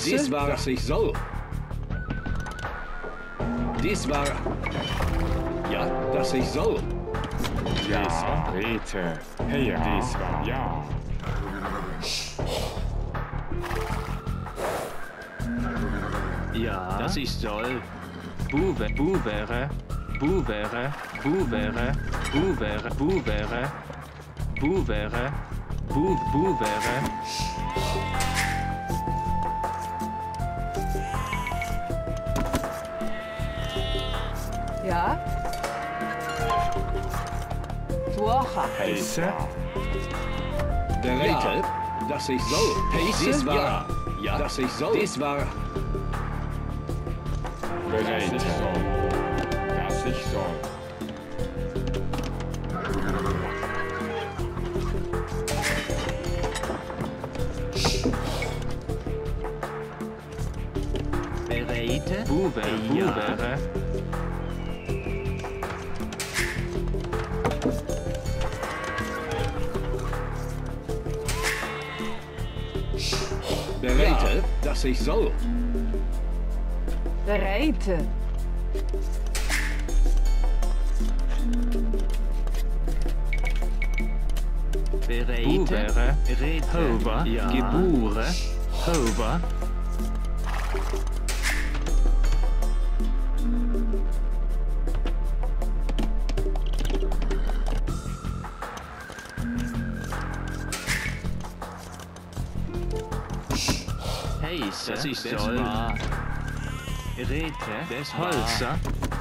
Dies war, dass ich soll. Dies war... Ja, dass ich soll. Ja, Räte. Hey, ja. Dies war, ja. Ja, dass ich soll. Buvere, Buvere, Buvere, Buvere, Buvere, Buvere, Buvere, Buvere. Ja. Tuocha. Heiße. Bereite, dass ich soll. Dies war... Ja, dass ich soll. Dies war... Bereite. Dass ich soll. Bereite, Buvere, Buvere. Bereite, dass ich soll. Bereite. Bereite, Hover, ja. Gebure, Hover. Heiße, das ich soll. Rete, des Holzer.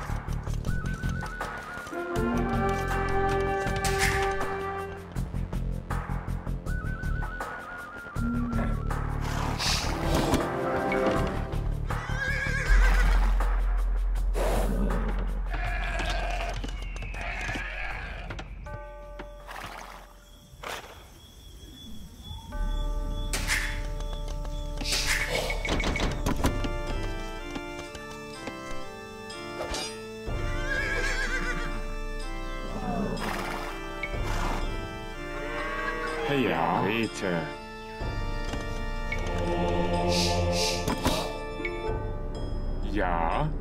Hey, ja, Räte. Ja.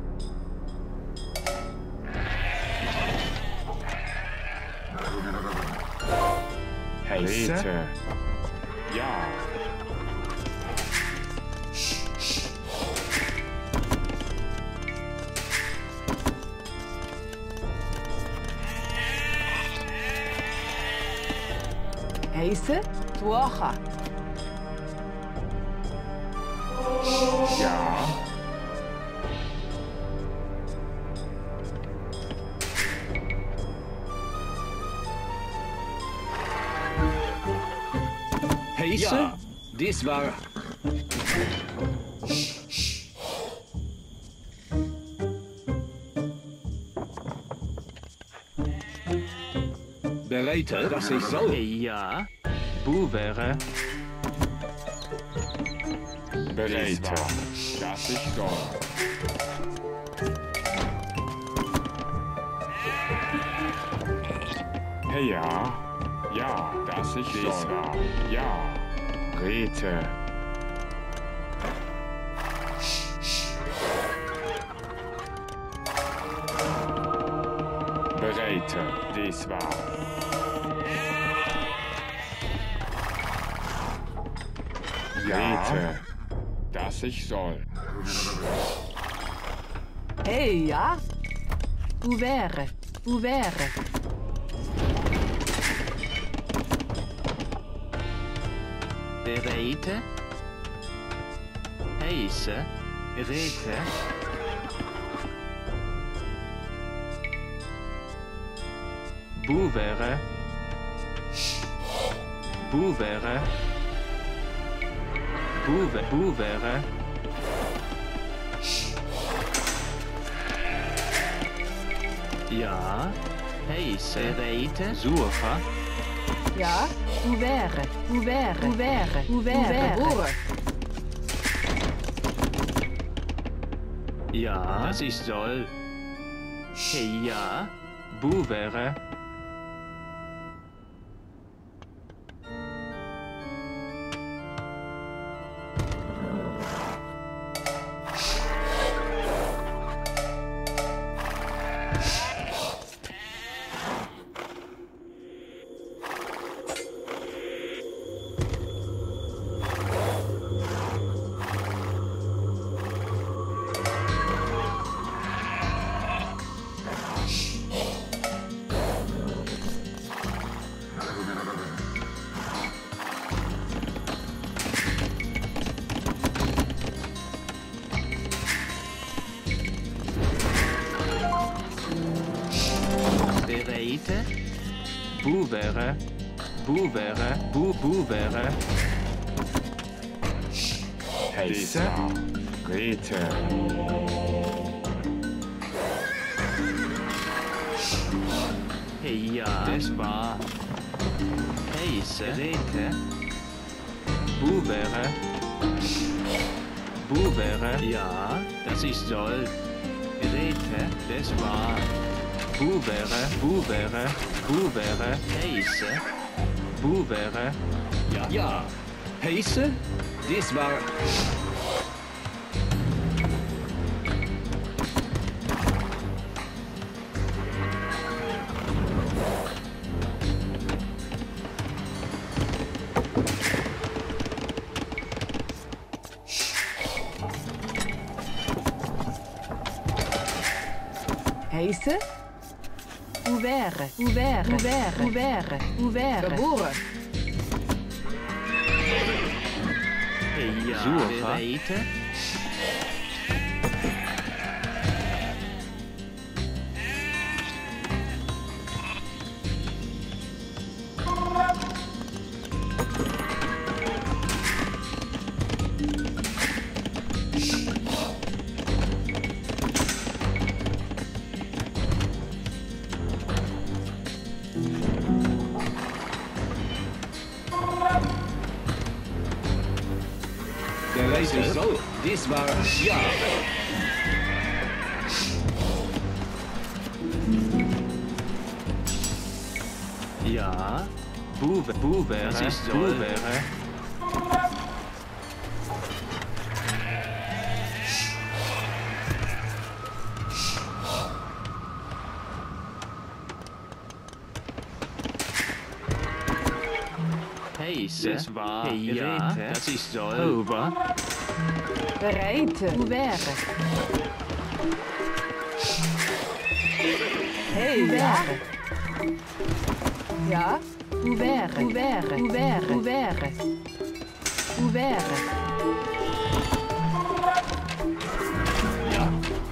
Heiße. Ja. Heiße. Tuocha. Ja. Heiße, ja. Dies war... Bereite, dass ich soll. Ja, Buvere. Bereite, dass ich soll. Hey, ja. Ja, dass ich soll. Ja. Räte. Bereite, dies war. Räte, dass ich soll. Hey, ja. Buvere, Buvere. Bereite. Heiße. Rete. Buvere. Buvere. Buvere. Ja. Heiße. Rete. Surfa. Ja. Buvere, Buvere, Buvere, Buvere. Ja, das ich soll. Hey, ja. Buvere. Bereite. Buvere. Buvere. Buvere. Heiße. Rete. Ja, das war. Heiße. Rete. Buvere. Buvere. Ja, das ist soll. Rete, das war. Buvere. Buvere. Buvere. Heiße. Buvere. Ja. Ja. Heiße. Das war... Heiße? Ouvert, ouvert, ouvert, ouvert, ouvert. Geboren. Ja, bereite. So, das war... Ja. Ja. Buvere. Das ist Buvere. Heiße. Das war. Ja. Das ist soll. Over. Bereite. Ouvert. Hey, ja. Ja. Ouvert, ouvert, ouvert, ouvert. Ouvert. Ja.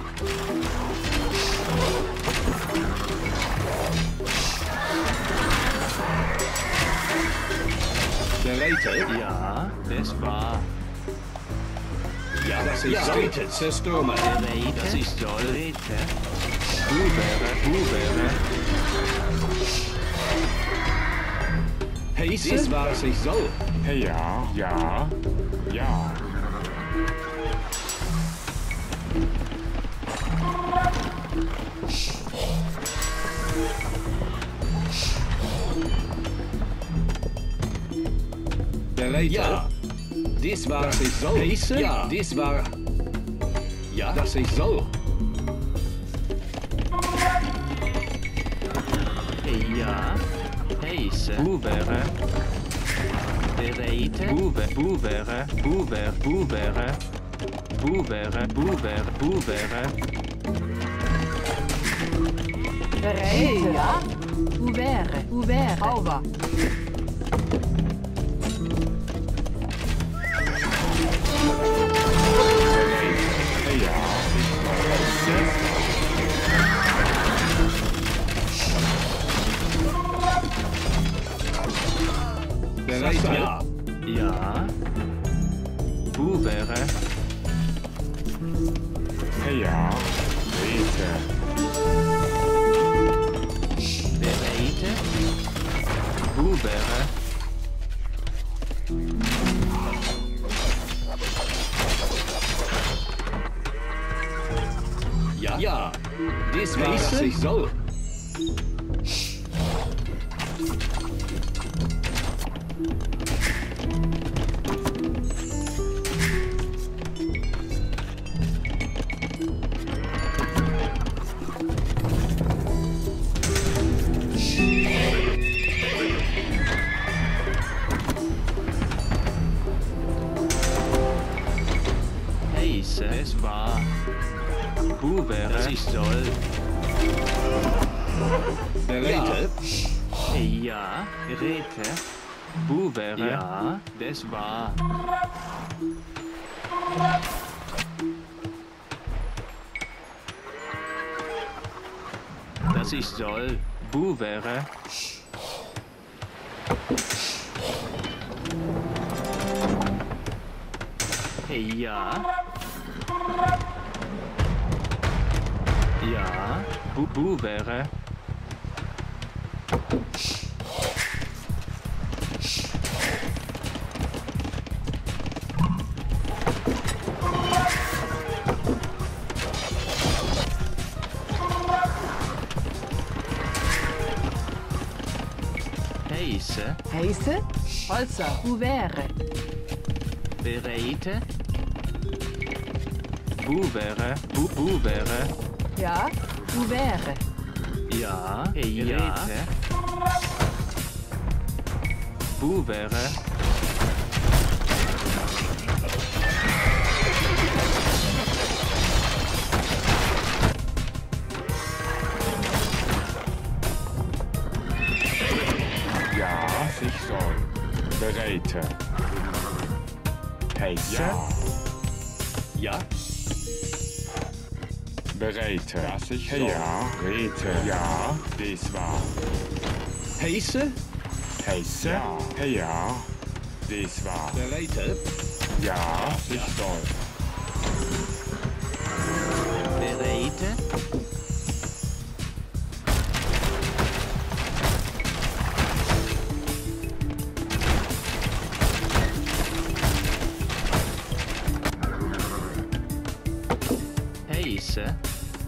Bereite. Ja, das war. Ja, das ist Rete, Zerstürmer. Das ist soll. Rete. Buvere, Buvere. Heiße. Das war es ich soll. Ja, ja, ja. Bereite. Ja. Das war es ich soll. Heiße. Ja, das war... Ja, das ich soll. Ja. Heiße. Buvere. Bereite. Buvere. Buvere. Buvere. Buvere. Buvere. Buvere. Bereite. Ja. Ouvert, ouvert. Over. Bereite. Ja. Ja. Buvere. Ja, Rete. Bereite. Buvere. Ja. Ja. Das war es ich soll. Es war. Buvere. Das ist soll. Bereite. Ja. Rete. Buvere. Ja. Das war. Das ist soll. Buvere. Ja. Ja. Buvere. Heise. Heise. Holzer. Ouvert. Bereite. Buvere. Buvere. Ja. Ouvert. Ja. Ja. Buvere. Ja, sich soll. Bereite. Heise. Ja. Bereite. Das ich soll. Ja, rete. Ja, dies war. Heise. Heise. Ja, dies war. Bereite. Ja, sich soll. Bereite. Heise.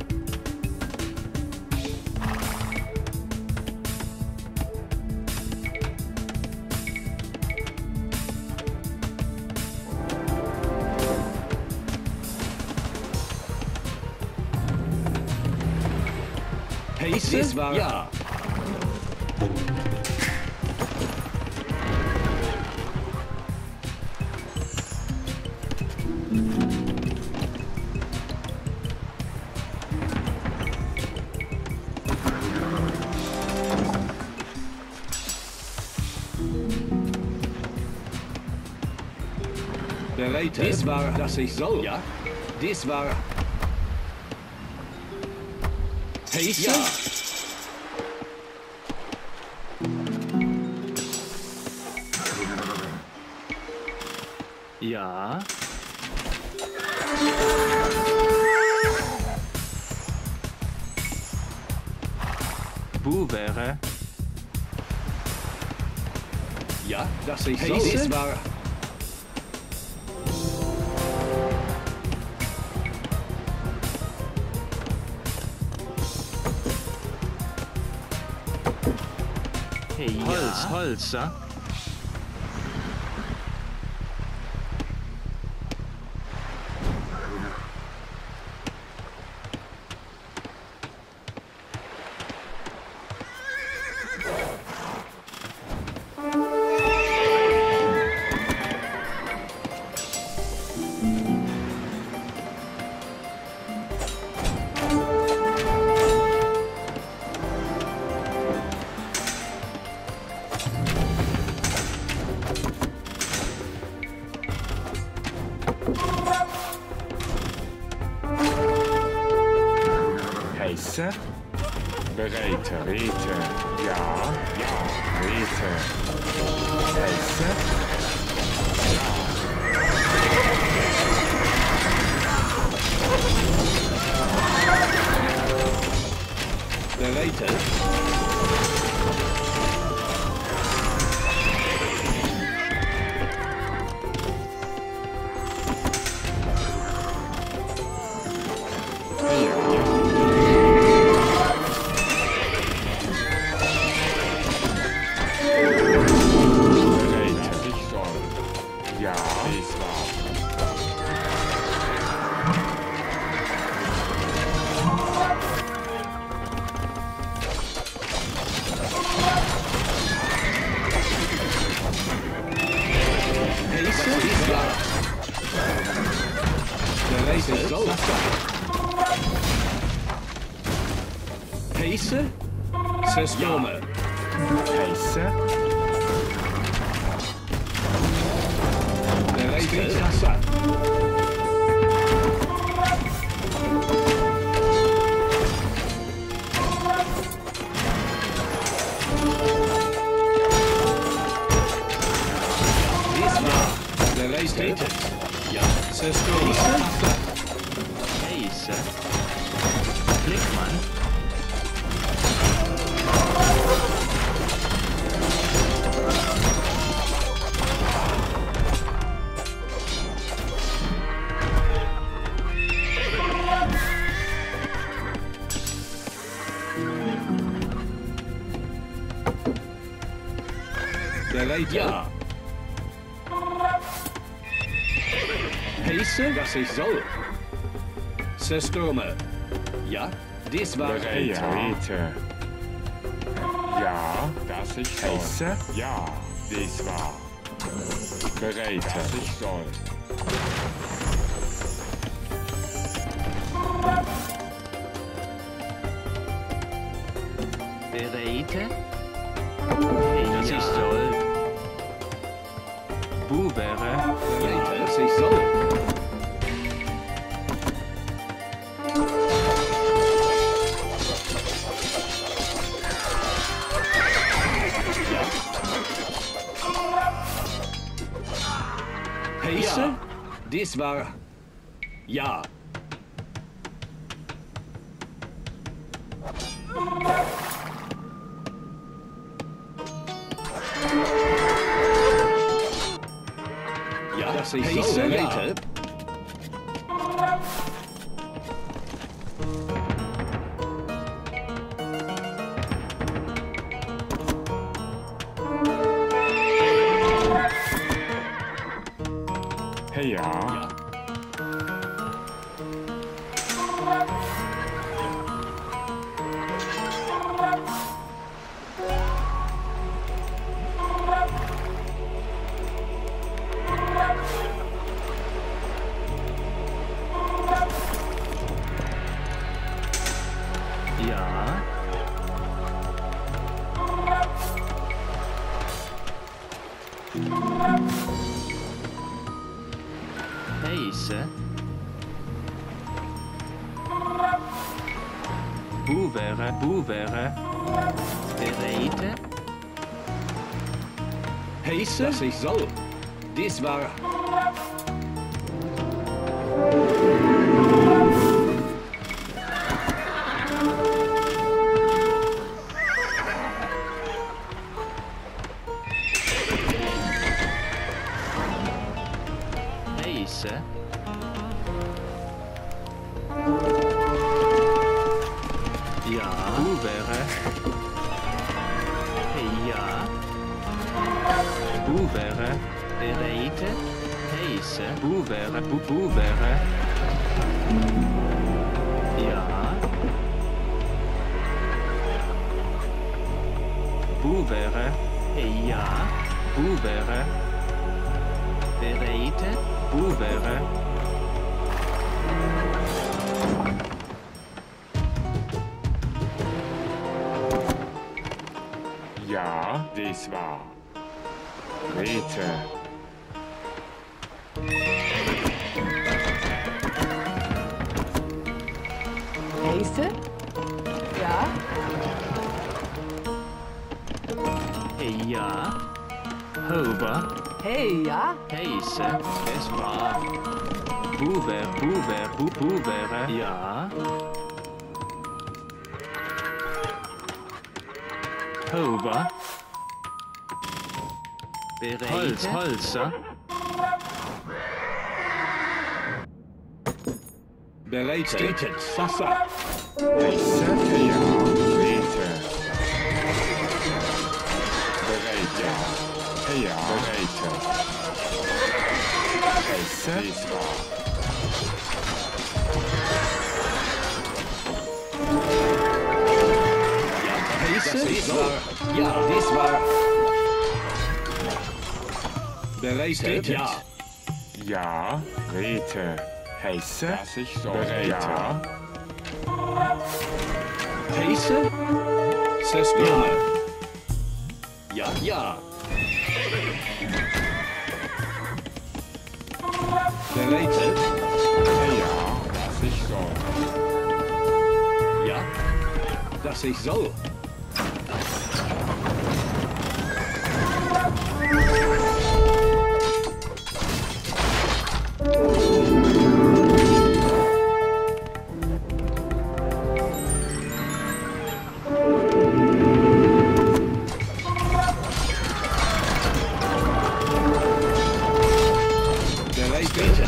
Heise. Das war ja. Bereite. Das war, dass ich soll. Ja. Das war. Heise. Ja. Ja. Buvere. Ja, dass ich soll. Das war. Holzer. Heise. Bereite. Rete. Ja, rete. Heise. Bereite. Heise. Systeme. Heise. Bereite. Bereit, ja. Heiße, dass ich soll. Zerstürme. Ja, dies war Bereite. Ja, dass ich soll. Ja, dies war. Bereit, dass ich soll. Bereite. Dass ich soll. Buvere. Bereit, dass ich soll. Heiße? Ja. Dies war... Ja. Ja, dass ich heiße, ja. Hey, ja. Ja. Ja. Heiße. Buvere, buvere. Bereite. Heiße, dass ich soll. Dies war... Heiße. Ja. Buvere. Ja. Buvere. Bereite. Heiße. Buvere. Buvere. Ja. Buvere. Ja. Buvere. Bereite. Buvere. Ja, dies war. Rete. Heiße? Ja. Ja. Hober. Hey, ja. Heiße. Es war. Buvere. Buvere. Buvere. Ja. Hober. Bereite. Holzer. Bereit, steht Sasa. Heiße, ja. Rete. Bereit, ja. Hey, ja. Bereite. Heiße, dies war. Heiße, dies war... Ja, dies war... Bereit, steht ja. Ja, Rete. Heiße, dass ich soll. Bereit, ja. Heiße? Zerstürme. Ja, ja. Bereit, Ja, dass ich soll. ja. Dass ich soll. Bereit, bitte.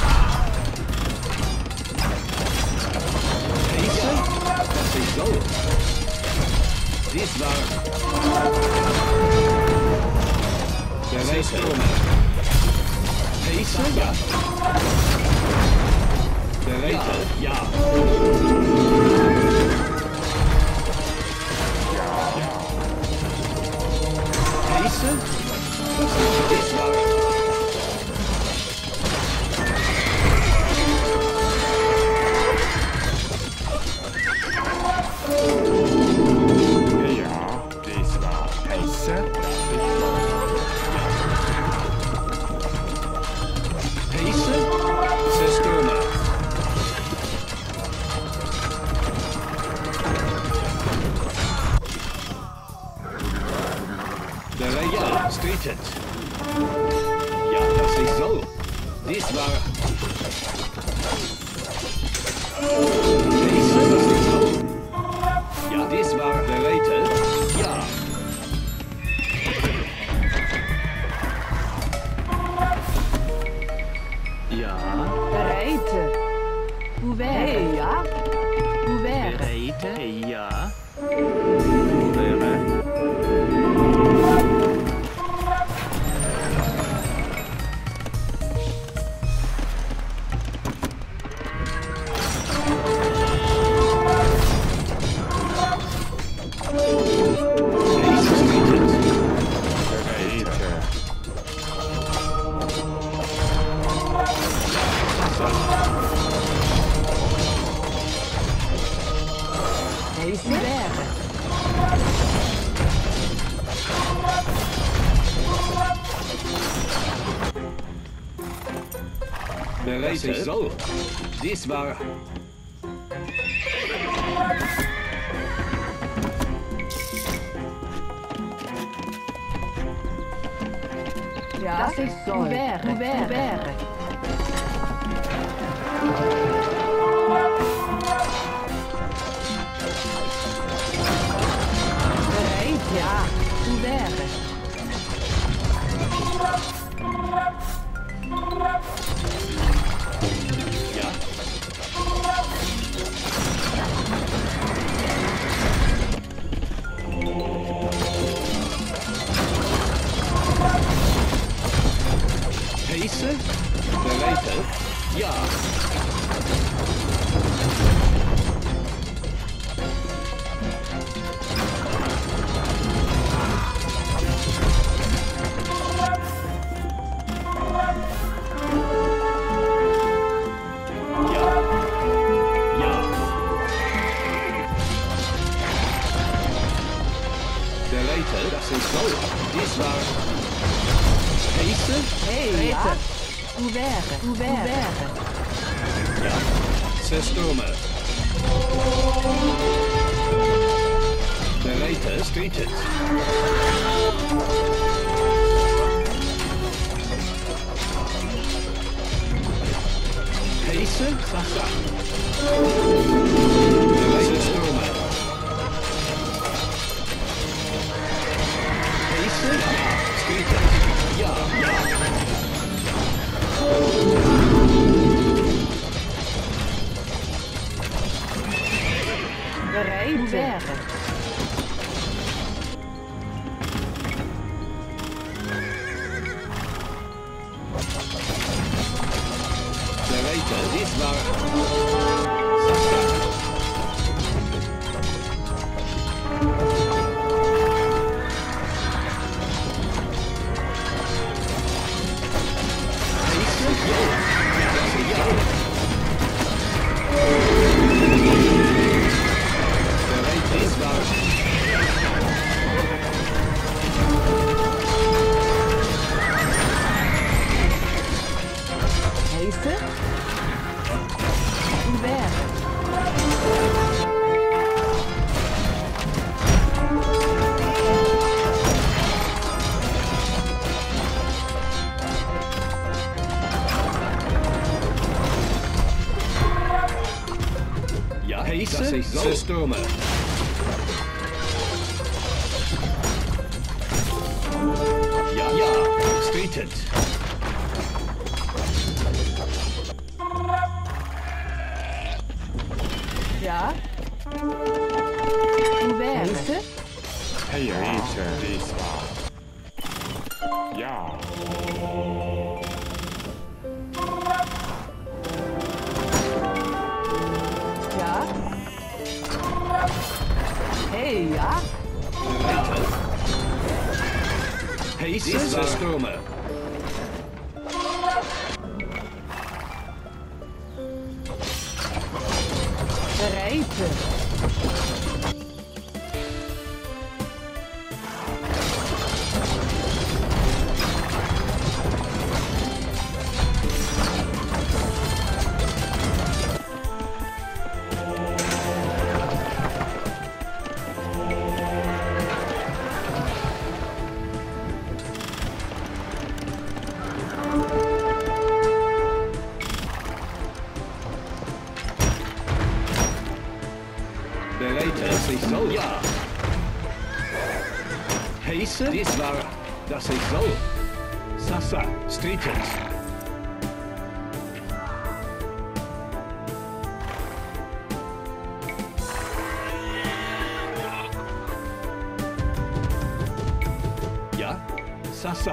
Heiße? Dass ich soll. Dies war... Bereite. Pace, ja. Bereite, ja. Pace? Das war... Ja, das ist so. Dies war... Ja, dies war bereitet. Ja. Ja. Bereite. Ouvert. Hey, ja. Ouvert. Bereite. Ja. Ouvert. Bereite. So. Dies war... Ja, das ist so. Ouvert. Ouvert. Bereit, ja. Ouvert. Ja. Pace? Bereite? Ja. Das ist so. Dies war... Pace? Hey, ja. Ouvert. Ja. Zerstürme. Bereite, streetet. Pace? Sasa. Bereite, Stürme. Ja. Bereit. Ouvert. Bereite, dies war... Zerstürme. Ja. Streetet. Ja. Ouvert. Hey, dies war... Ja. Ja. Hey, ja. Haste zerstromen. Bereiten. Ja. Haste, dies war, dass ich soll. Sasa, Streetens. Ja, Sasa.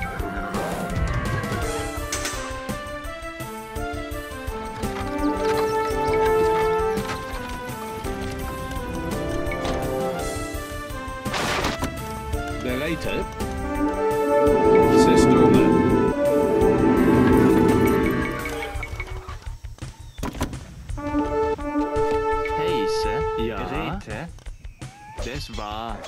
Bereiten. Zerstromen. Heise, ja. Rete. Das war.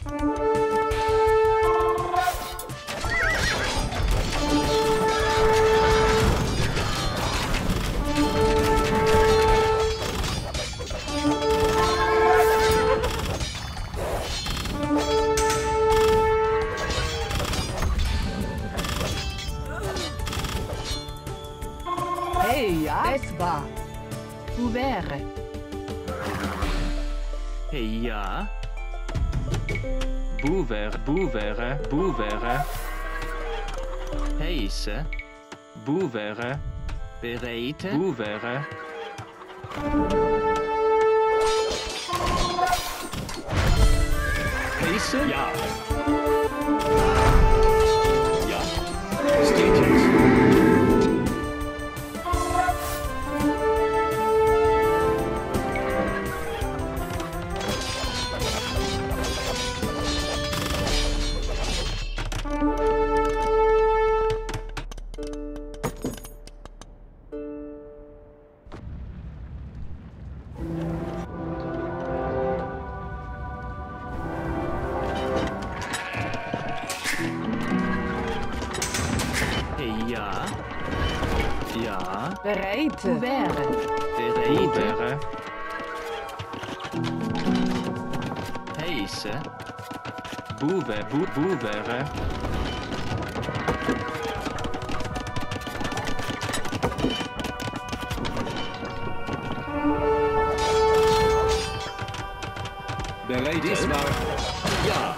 Hey, ja. Es war. Wo wäre? Hey, ja. Buvere. Heise. Buvere. Bereite. Buvere. Haste? Ja. Ja. Streetens. Hey, ja. Ja. Bereiten. Wo wäre? Bereite. Heise. Buvere. Bereiten. Dies war, ja.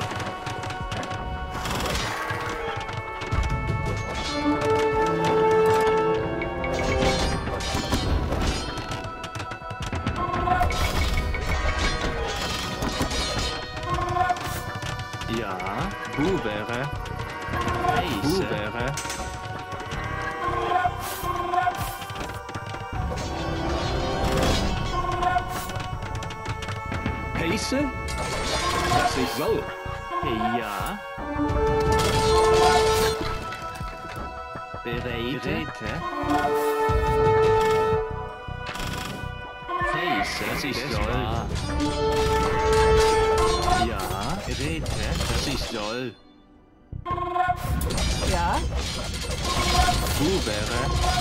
Ja. Buvere. Heise. Buvere. Haste? Dass ich soll. Hey, ja. Bereite. Heise, das ist soll. Ja, rete, das ist soll. Ja. Buvere.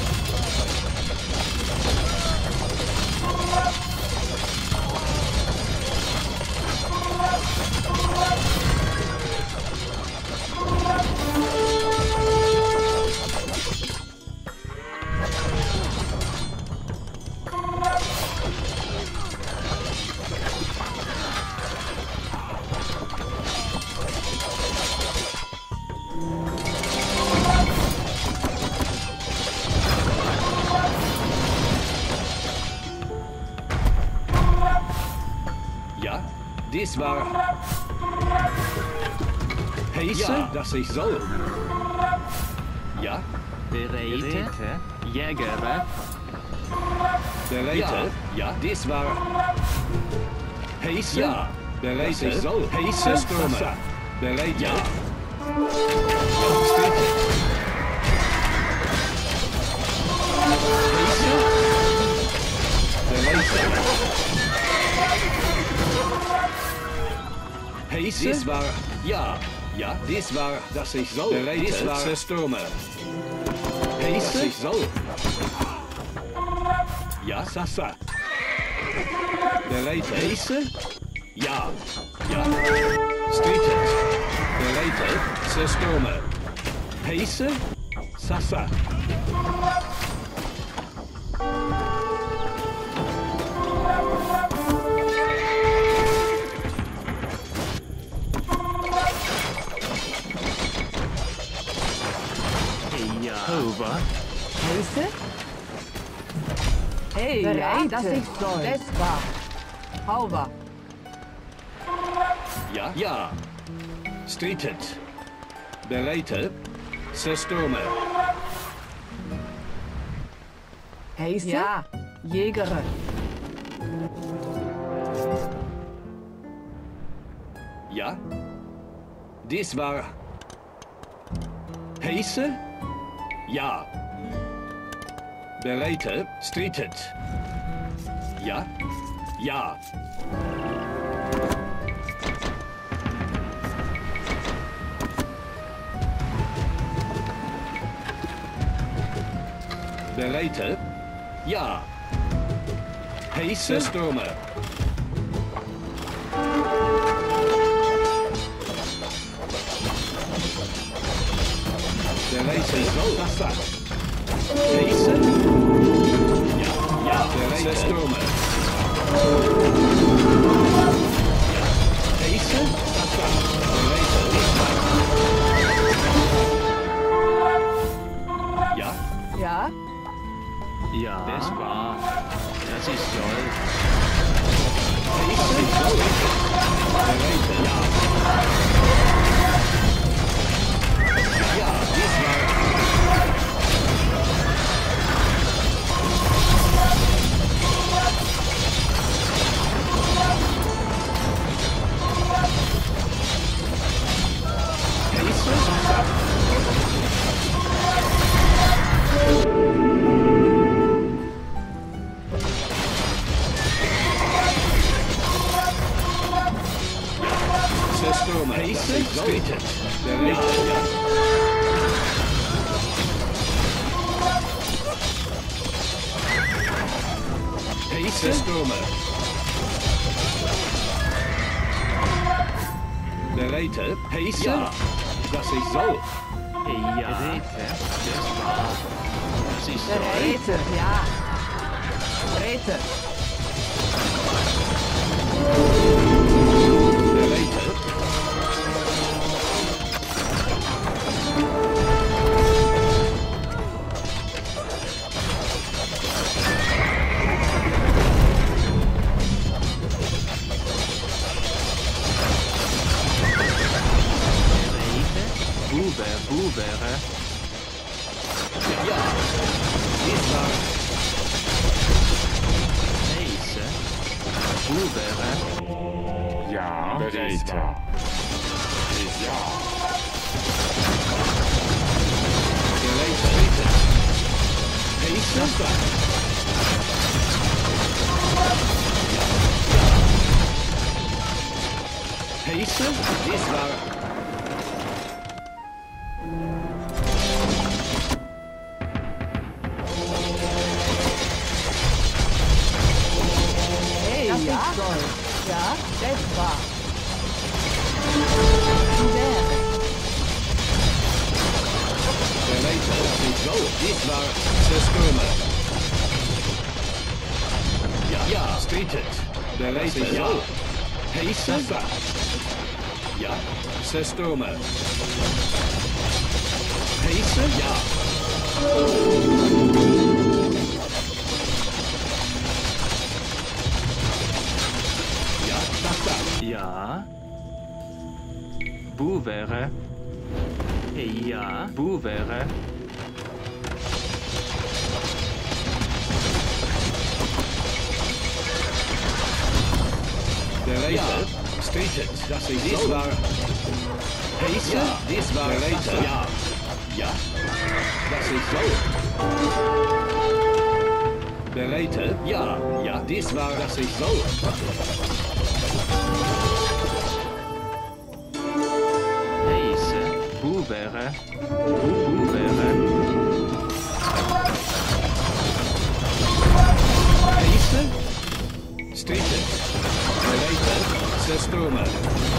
Ja, dies war. Haste, Ja. dass ich soll. Ja. Bereite. Jäger. Bereite. Ja. Dies war... Heisse. Ja. Bereite. So. Heisse. Stürmer. Bereite. Ja. Heisse. Dies war... Ja. Ja. Dies war... Dass ich soll. Bereite. Dies war... Stürmer. Heisse. Ich soll. Ja, Sasa. Bereite. Heisse. Ja. Ja. Streetet. Bereite. Stürmer. Heisse. Sasa. Over. Heisse? Hey, ja, dass ich soll. Das war. Hauber. Ja. Ja. Streetet. Bereite. Stürmer. Heisse? Ja, Jäger. Ja. Dies war... Heisse? Ja. Bereite. Streetet. Ja. Ja. Bereite. Ja. Heisse. Stürmer. Bereite. Wasser. Heisse. Ja. Ja. Bereite. Stürmer. Ja. Heisse. Wasser. Bereite. Ja. Ja? Ja. Das war. Das ist toll. Heisse. Bereite. Ja. Ja, dies war... Stürmer. Heisse. Streetet. Bereite. Ja. Heisse. Stürmer. Bereite. Heisse. Ja. Dass ich soll. Ja. Bereite. Das war. Das ist toll. Bereite, ja. Bereite. Bereite. Bubere. Ja. Dies war... Heisse. Bubere. Ja, bereite. Ja. Bereite. Heisse. Heisse. Dies war... Ja, soll. Ja, das war. Bereite. So, dies war... Stürmer. Ja. Ja. Streetet. Bereite. Ja. Heisse. Ja. Stürmer. Heisse. Ja. Ja. Buvere. Ja. Buvere. Bereite. Stritet. Das ist dies war... Pace. Dies war... Bereite. Ja. Ja. Das ist so. Bereite. Ja. Ja. Dies war... Das ist so. Pace. Buvere. Buvere. Pace. Stritet. Bereite. Zerstormen.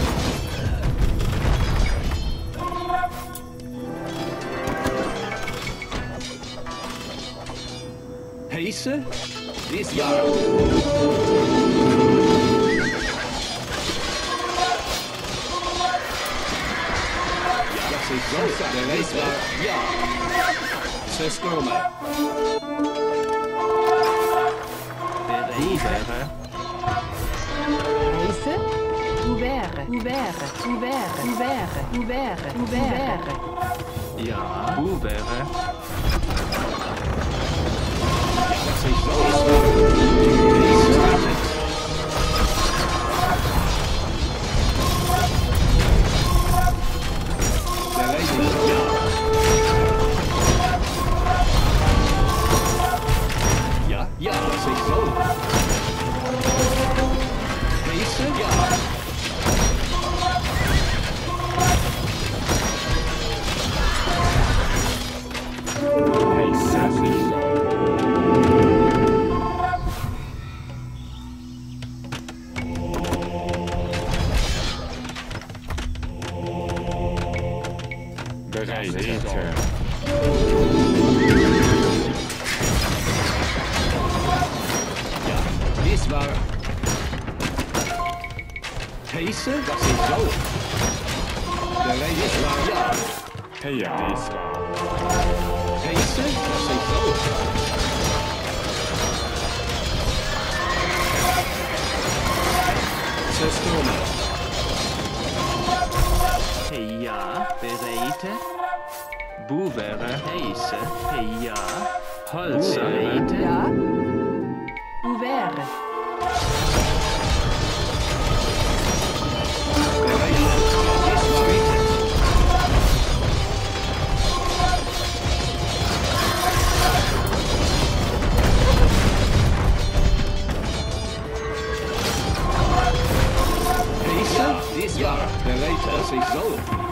Pace. Dies war... Das ist so. Dies war... Ja. Zerstormen. Buvere. Pace. Ouvert. Ouvert. Ouvert. Ouvert. Ouvert. Ouvert. Ja. Buvere. Das ist so. Ja, ja, das ist so. Pace, ja. Dies war... Pace, das ist so. Dies war... Ja. Ja, dies war. Pace, das ist so. Zerstormen. Ja. Bereite. Buvere. Pace. Ja. Holzbereite. Ja. Ouvert. Dies war bereit, dass ich soll.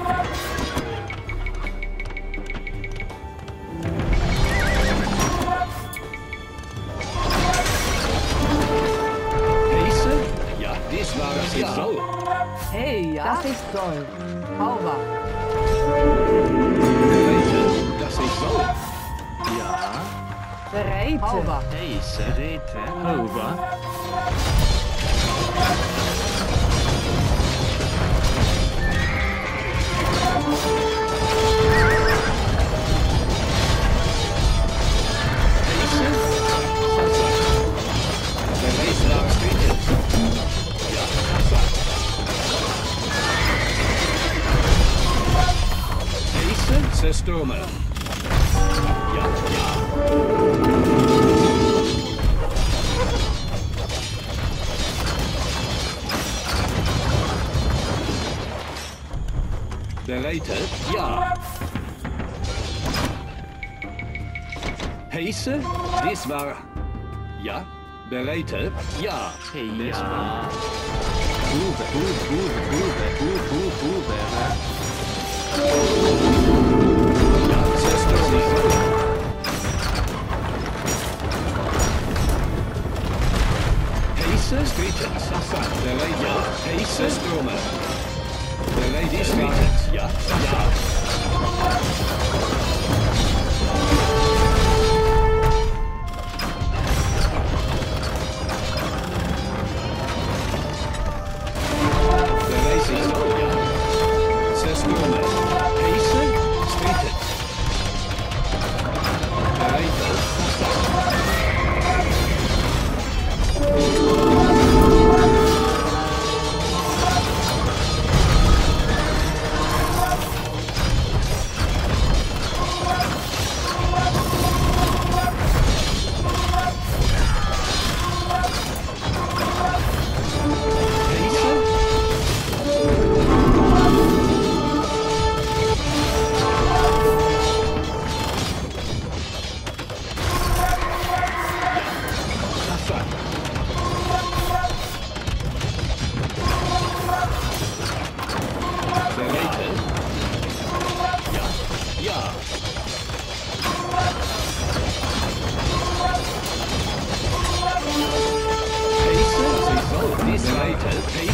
Pace? Ja, dies war das ich soll. Hey, ja. Das ist toll. Hauber. Bereit, dass ich soll. Ja. Bereit. Hauber. Pace. Rete. Over. Zerstormen. Ja, ja. Bereitet? Ja. Pace? Dies war... Ja. Bereitet? Ja. Ja. Buvere. Ja, Zerstormen. Pace? Strieten. Bereitet? Ja. Pace? Zerstormen. Bereitet? Strieten. Ja. Ja.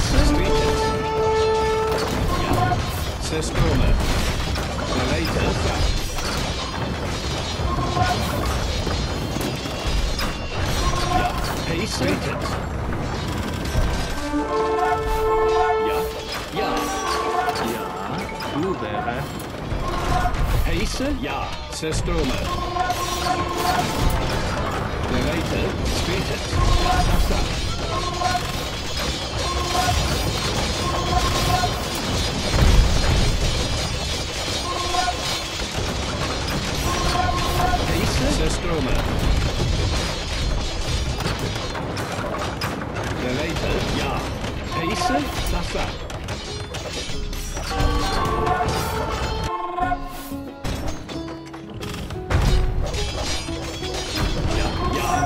Pace, streetet. Ja. Sestorme. Related. Ja. Pace, streetet. Ja. Ja. Ja, du wäre. Pace, ja. Sestorme. Related, streetet. Ja, Sestorme. Related, ja. Pace, Sasa. Ja, ja.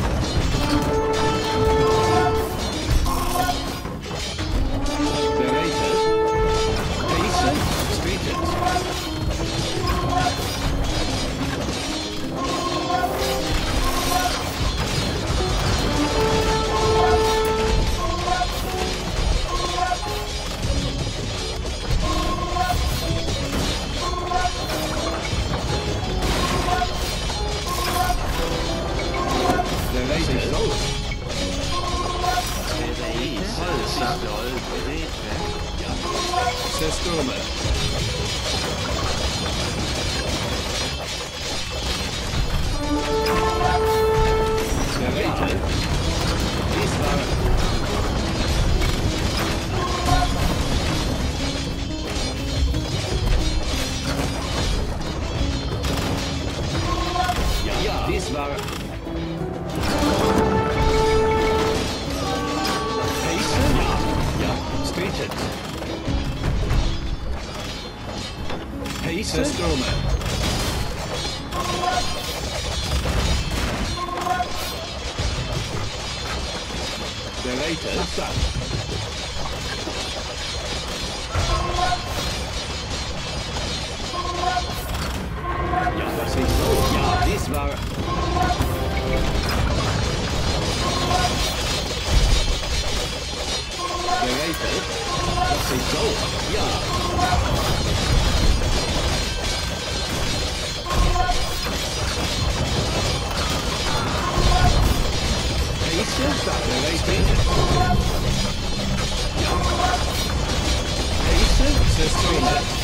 Related. Pace, streeted. Sestorme. Related. Dies war... Ja, ja, dies war... Pace? Ja, ja, streeted. Pace, Sestorme. Related. Sasa. Ja, das ist so. Ja, dies war... Related. Das ist so. Ja. Pace, related. Ja. Pace, Sestorme.